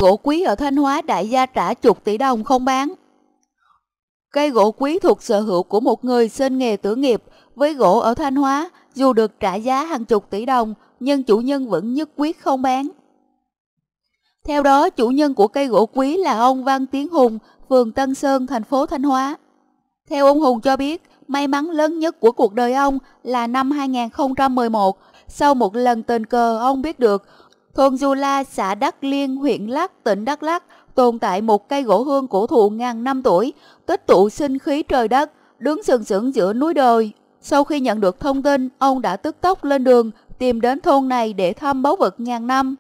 Gỗ quý ở Thanh Hóa đại gia trả chục tỷ đồng không bán. Cây gỗ quý thuộc sở hữu của một người sinh nghề tử nghiệp với gỗ ở Thanh Hóa, dù được trả giá hàng chục tỷ đồng nhưng chủ nhân vẫn nhất quyết không bán. Theo đó, chủ nhân của cây gỗ quý là ông Văn Tiến Hùng, phường Tân Sơn, thành phố Thanh Hóa. Theo ông Hùng cho biết, may mắn lớn nhất của cuộc đời ông là năm 2011, sau một lần tình cờ ông biết được thôn Du La, xã Đắc Liên, huyện Lắc, tỉnh Đắk Lắk tồn tại một cây gỗ hương cổ thụ ngàn năm tuổi, tích tụ sinh khí trời đất, đứng sừng sững giữa núi đồi. Sau khi nhận được thông tin, ông đã tức tốc lên đường tìm đến thôn này để thăm báu vật ngàn năm.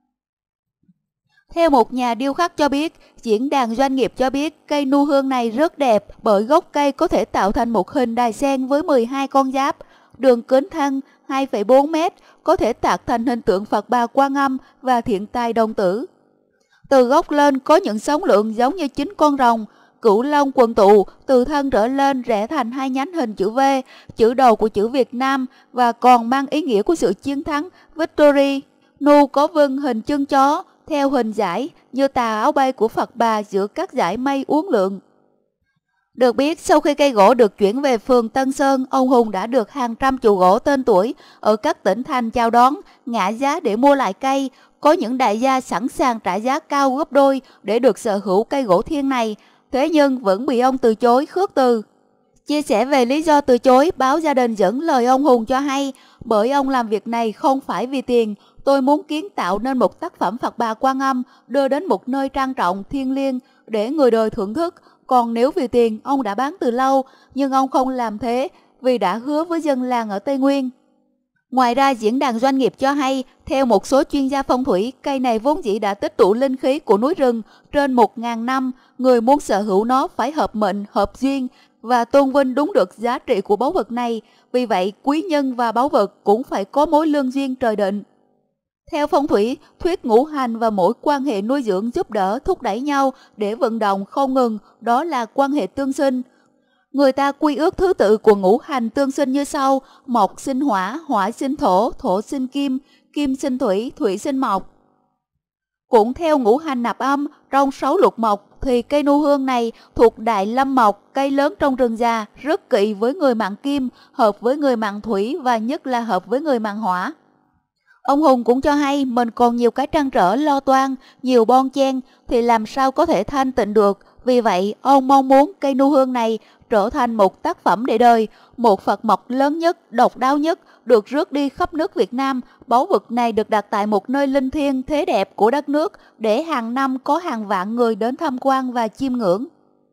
Theo một nhà điêu khắc cho biết, diễn đàn doanh nghiệp cho biết cây nu hương này rất đẹp bởi gốc cây có thể tạo thành một hình đài sen với 12 con giáp, đường kính thân 2,4 m, có thể tạc thành hình tượng Phật Bà Quan Âm và Thiện Tài Đồng Tử. Từ gốc lên có những sóng lượng giống như 9 con rồng, cửu long quần tụ, từ thân trở lên rẽ thành hai nhánh hình chữ V, chữ đầu của chữ Việt Nam và còn mang ý nghĩa của sự chiến thắng Victory. Nu có vân hình chân chó, theo hình dải như tà áo bay của Phật Bà giữa các dải mây uốn lượn. Được biết, sau khi cây gỗ được chuyển về phường Tân Sơn, ông Hùng đã được hàng trăm chủ gỗ tên tuổi ở các tỉnh thành chào đón, ngã giá để mua lại cây. Có những đại gia sẵn sàng trả giá cao gấp đôi để được sở hữu cây gỗ thiên này, thế nhưng vẫn bị ông từ chối khước từ. Chia sẻ về lý do từ chối, báo Gia Đình dẫn lời ông Hùng cho hay, bởi ông làm việc này không phải vì tiền, tôi muốn kiến tạo nên một tác phẩm Phật Bà Quan Âm đưa đến một nơi trang trọng, thiêng liêng để người đời thưởng thức. Còn nếu vì tiền, ông đã bán từ lâu, nhưng ông không làm thế vì đã hứa với dân làng ở Tây Nguyên. Ngoài ra, diễn đàn doanh nghiệp cho hay, theo một số chuyên gia phong thủy, cây này vốn dĩ đã tích tụ linh khí của núi rừng trên 1.000 năm. Người muốn sở hữu nó phải hợp mệnh, hợp duyên và tôn vinh đúng được giá trị của báu vật này. Vì vậy, quý nhân và báu vật cũng phải có mối lương duyên trời định. Theo phong thủy, thuyết ngũ hành và mỗi quan hệ nuôi dưỡng giúp đỡ thúc đẩy nhau để vận động không ngừng, đó là quan hệ tương sinh. Người ta quy ước thứ tự của ngũ hành tương sinh như sau: mộc sinh hỏa, hỏa sinh thổ, thổ sinh kim, kim sinh thủy, thủy sinh mộc. Cũng theo ngũ hành nạp âm, trong 6 lục mộc thì cây nu hương này thuộc đại lâm mộc, cây lớn trong rừng già, rất kỵ với người mạng kim, hợp với người mạng thủy và nhất là hợp với người mạng hỏa. Ông Hùng cũng cho hay mình còn nhiều cái trăn trở lo toan, nhiều bon chen thì làm sao có thể thanh tịnh được. Vì vậy, ông mong muốn cây nu hương này trở thành một tác phẩm để đời, một Phật mộc lớn nhất, độc đáo nhất, được rước đi khắp nước Việt Nam. Báu vật này được đặt tại một nơi linh thiêng thế đẹp của đất nước để hàng năm có hàng vạn người đến tham quan và chiêm ngưỡng.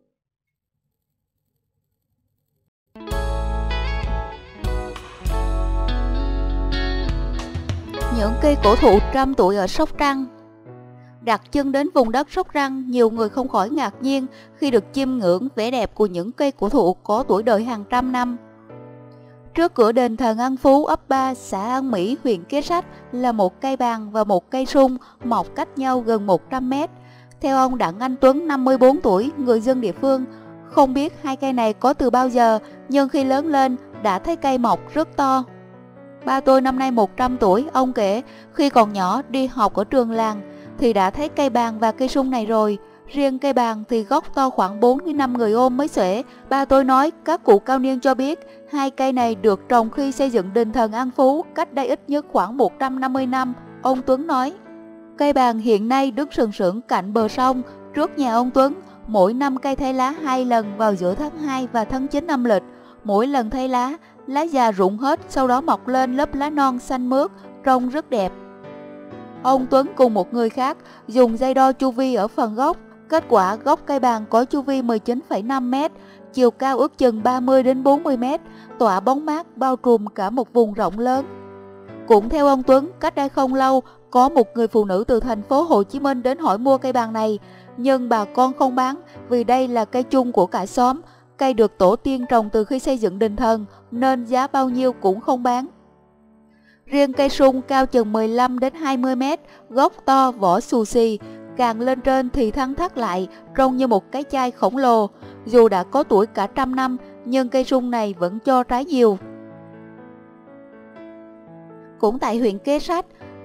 Những cây cổ thụ trăm tuổi ở Sóc Trăng. Đặt chân đến vùng đất Sóc Trăng, nhiều người không khỏi ngạc nhiên khi được chiêm ngưỡng vẻ đẹp của những cây cổ thụ có tuổi đời hàng trăm năm. Trước cửa đền thờ An Phú, ấp 3, xã An Mỹ, huyện Kế Sách là một cây bàng và một cây sung mọc cách nhau gần 100 mét. Theo ông Đặng Anh Tuấn, 54 tuổi, người dân địa phương, không biết hai cây này có từ bao giờ, nhưng khi lớn lên đã thấy cây mọc rất to. Ba tôi năm nay 100 tuổi, ông kể, khi còn nhỏ đi học ở trường làng thì đã thấy cây bàng và cây sung này rồi. Riêng cây bàng thì gốc to khoảng 4 đến 5 người ôm mới xuể. Ba tôi nói các cụ cao niên cho biết hai cây này được trồng khi xây dựng đền thờ An Phú cách đây ít nhất khoảng 150 năm. Ông Tuấn nói, cây bàng hiện nay đứng sừng sững cạnh bờ sông trước nhà ông Tuấn. Mỗi năm cây thay lá 2 lần vào giữa tháng 2 và tháng 9 âm lịch. Mỗi lần thay lá, lá già rụng hết, sau đó mọc lên lớp lá non xanh mướt, trông rất đẹp. Ông Tuấn cùng một người khác dùng dây đo chu vi ở phần gốc. Kết quả gốc cây bàng có chu vi 19,5 m, chiều cao ước chừng 30 đến 40 m, tỏa bóng mát bao trùm cả một vùng rộng lớn. Cũng theo ông Tuấn, cách đây không lâu, có một người phụ nữ từ thành phố Hồ Chí Minh đến hỏi mua cây bàng này, nhưng bà con không bán vì đây là cây chung của cả xóm. Cây được tổ tiên trồng từ khi xây dựng đền thờ nên giá bao nhiêu cũng không bán. Riêng cây sung cao chừng 15 đến 20 m, gốc to, vỏ xù xì, càng lên trên thì thăng thắt lại, trông như một cái chai khổng lồ. Dù đã có tuổi cả trăm năm, nhưng cây sung này vẫn cho trái nhiều. Cũng tại huyện Kế Sách,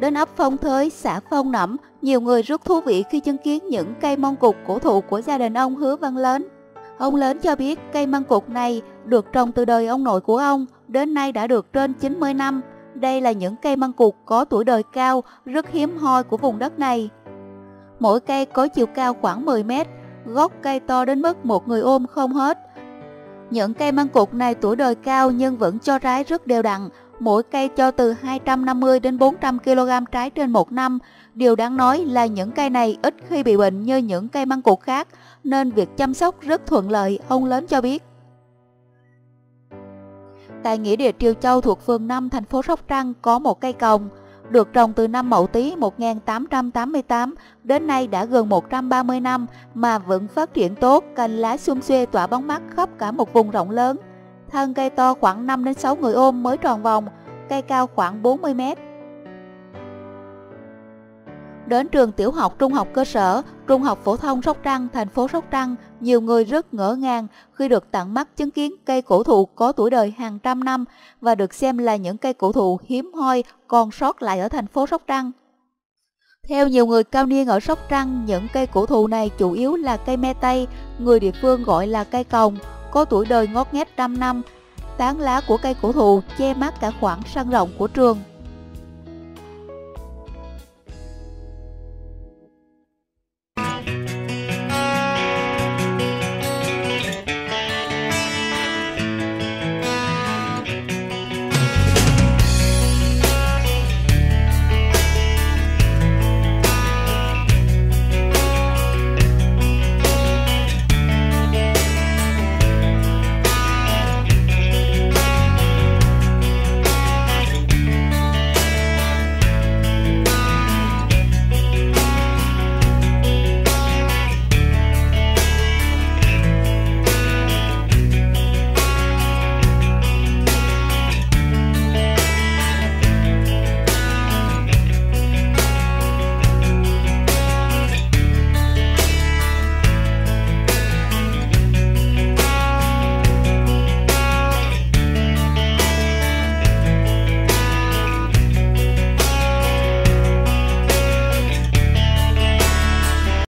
Đến ấp Phong Thới, xã Phong Nẫm, nhiều người rất thú vị khi chứng kiến những cây măng cụt cổ thụ của gia đình ông Hứa Văn Lớn. Ông Lớn cho biết cây măng cụt này được trồng từ đời ông nội của ông, đến nay đã được trên 90 năm. Đây là những cây măng cụt có tuổi đời cao, rất hiếm hoi của vùng đất này. Mỗi cây có chiều cao khoảng 10 mét, gốc cây to đến mức một người ôm không hết. Những cây măng cụt này tuổi đời cao nhưng vẫn cho trái rất đều đặn, mỗi cây cho từ 250 đến 400 kg trái trên một năm. Điều đáng nói là những cây này ít khi bị bệnh như những cây măng cụt khác, nên việc chăm sóc rất thuận lợi, ông Lớn cho biết. Tại nghĩa địa Triều Châu thuộc phường 5 thành phố Sóc Trăng có một cây còng, được trồng từ năm Mậu Tý 1888 đến nay đã gần 130 năm mà vẫn phát triển tốt, cành lá sum xuê tỏa bóng mát khắp cả một vùng rộng lớn. Thân cây to khoảng 5 đến 6 người ôm mới tròn vòng, cây cao khoảng 40 mét. Đến trường tiểu học, trung học cơ sở, trung học phổ thông Sóc Trăng, thành phố Sóc Trăng, nhiều người rất ngỡ ngàng khi được tận mắt chứng kiến cây cổ thụ có tuổi đời hàng trăm năm và được xem là những cây cổ thụ hiếm hoi còn sót lại ở thành phố Sóc Trăng. Theo nhiều người cao niên ở Sóc Trăng, những cây cổ thụ này chủ yếu là cây me tây, người địa phương gọi là cây còng, có tuổi đời ngót nghét trăm năm. Tán lá của cây cổ thụ che mát cả khoảng sân rộng của trường.